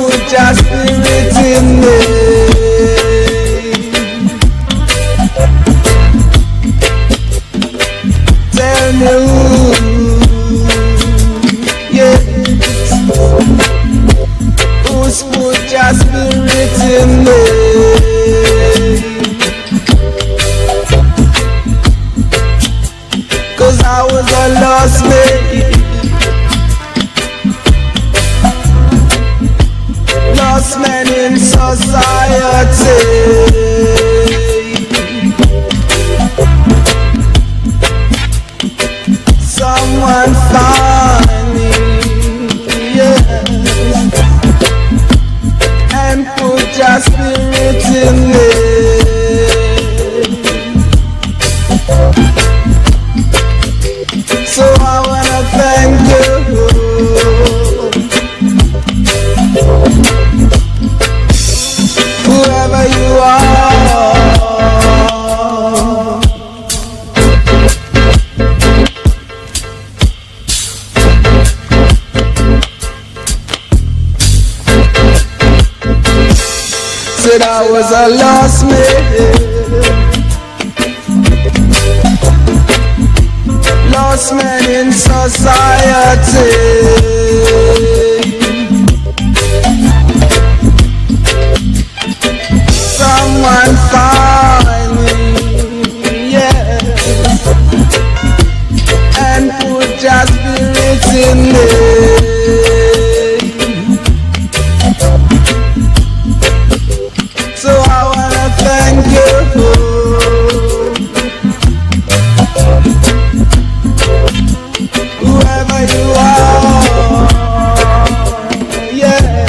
put your spirit in me. Tell me who, yes, who's put your spirit in me. Cause I was a lost man, lost man in society. Someone find me, yeah, and put your spirit in me. So I wanna thank you, whoever you are. Said I was a lost man, lost man in society. Someone find me, yeah, and put your spirit in me. So I wanna thank you, whoever you are, yeah.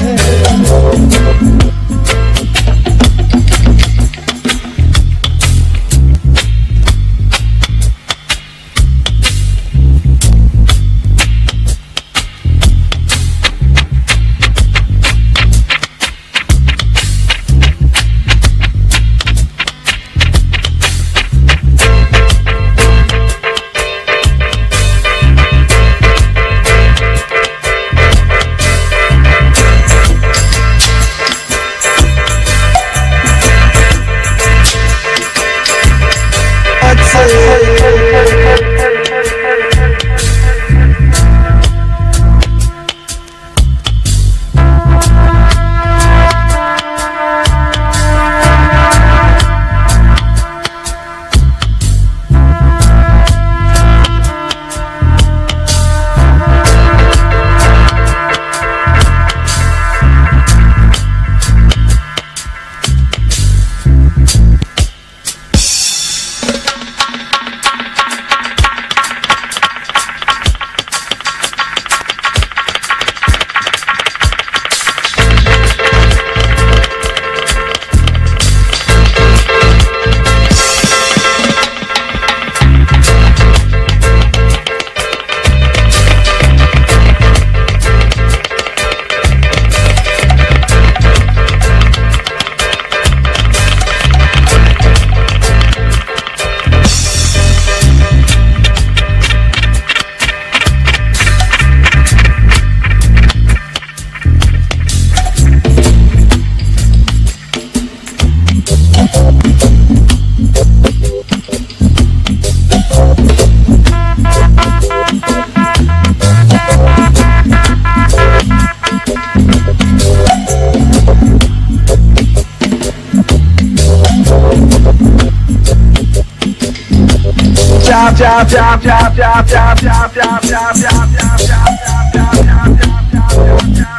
Chop chop chop chop chop chop chop chop chop chop chop chop chop chop chop chop chop chop.